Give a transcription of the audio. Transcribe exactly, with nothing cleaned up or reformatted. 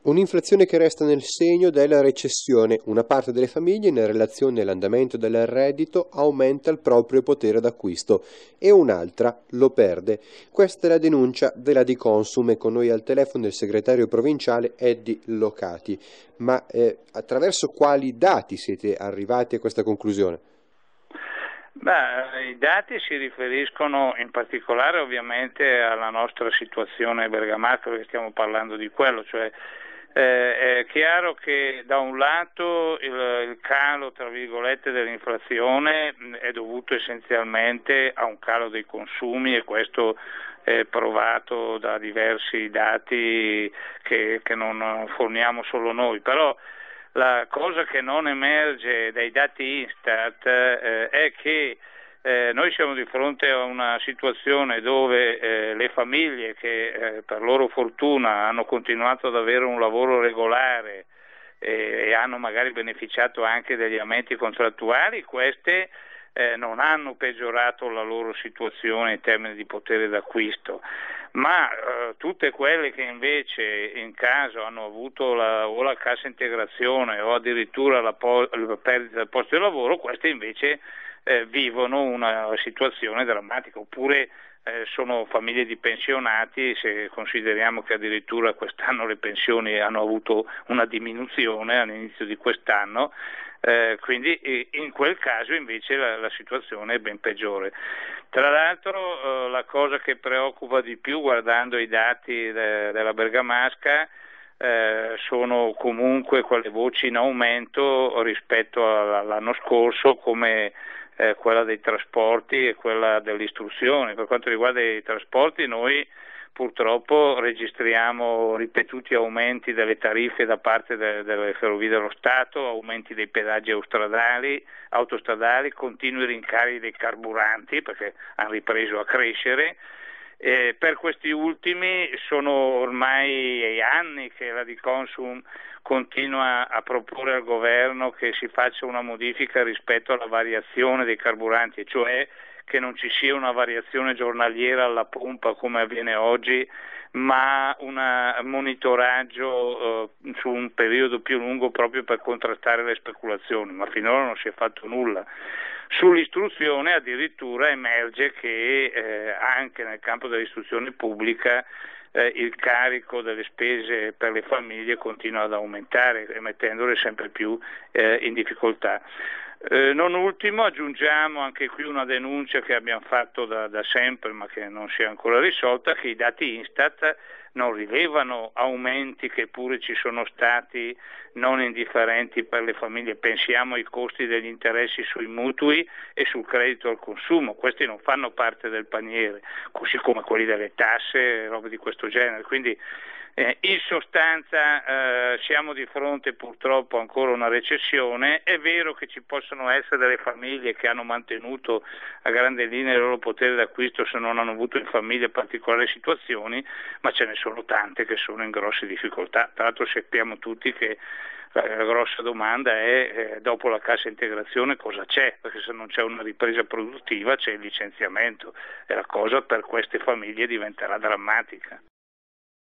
Un'inflazione che resta nel segno della recessione. Una parte delle famiglie, in relazione all'andamento del reddito, aumenta il proprio potere d'acquisto e un'altra lo perde. Questa è la denuncia della Diconsum e con noi al telefono il segretario provinciale Eddie Locati. Ma eh, attraverso quali dati siete arrivati a questa conclusione? Beh, i dati si riferiscono in particolare ovviamente alla nostra situazione bergamasca, perché stiamo parlando di quello, cioè eh, è chiaro che da un lato il, il calo tra virgolette dell'inflazione mh, è dovuto essenzialmente a un calo dei consumi e questo è provato da diversi dati che, che non forniamo solo noi, però la cosa che non emerge dai dati Istat eh, è che eh, noi siamo di fronte a una situazione dove eh, le famiglie che eh, per loro fortuna hanno continuato ad avere un lavoro regolare eh, e hanno magari beneficiato anche degli aumenti contrattuali, queste eh, non hanno peggiorato la loro situazione in termini di potere d'acquisto, ma eh, tutte quelle che invece in caso hanno avuto la, o la cassa integrazione o addirittura la, po- la perdita del posto di lavoro, queste invece eh, vivono una situazione drammatica, oppure eh, sono famiglie di pensionati, se consideriamo che addirittura quest'anno le pensioni hanno avuto una diminuzione all'inizio di quest'anno. Eh, quindi in quel caso invece la, la situazione è ben peggiore. Tra l'altro eh, la cosa che preoccupa di più guardando i dati de, della Bergamasca eh, sono comunque quelle voci in aumento rispetto all'anno scorso, come eh, quella dei trasporti e quella dell'istruzione. Per quanto riguarda i trasporti, noi purtroppo registriamo ripetuti aumenti delle tariffe da parte de- delle ferrovie dello Stato, aumenti dei pedaggi autostradali, autostradali, continui rincari dei carburanti perché hanno ripreso a crescere. Eh, per questi ultimi sono ormai anni che la Diconsum continua a proporre al governo che si faccia una modifica rispetto alla variazione dei carburanti, cioè che non ci sia una variazione giornaliera alla pompa come avviene oggi, ma un monitoraggio eh, su un periodo più lungo proprio per contrastare le speculazioni, ma finora non si è fatto nulla. Sull'istruzione addirittura emerge che eh, anche nel campo dell'istruzione pubblica eh, il carico delle spese per le famiglie continua ad aumentare, mettendole sempre più eh, in difficoltà. Eh, non ultimo aggiungiamo anche qui una denuncia che abbiamo fatto da, da sempre ma che non si è ancora risolta, che i dati Istat non rilevano aumenti che pure ci sono stati non indifferenti per le famiglie. Pensiamo ai costi degli interessi sui mutui e sul credito al consumo, questi non fanno parte del paniere, così come quelli delle tasse e robe di questo genere. Quindi Eh, in sostanza eh, siamo di fronte purtroppo ancora a una recessione. È vero che ci possono essere delle famiglie che hanno mantenuto a grande linea il loro potere d'acquisto se non hanno avuto in famiglia particolari situazioni, ma ce ne sono tante che sono in grosse difficoltà. Tra l'altro sappiamo tutti che la, la grossa domanda è eh, dopo la cassa integrazione cosa c'è, perché se non c'è una ripresa produttiva c'è il licenziamento e la cosa per queste famiglie diventerà drammatica.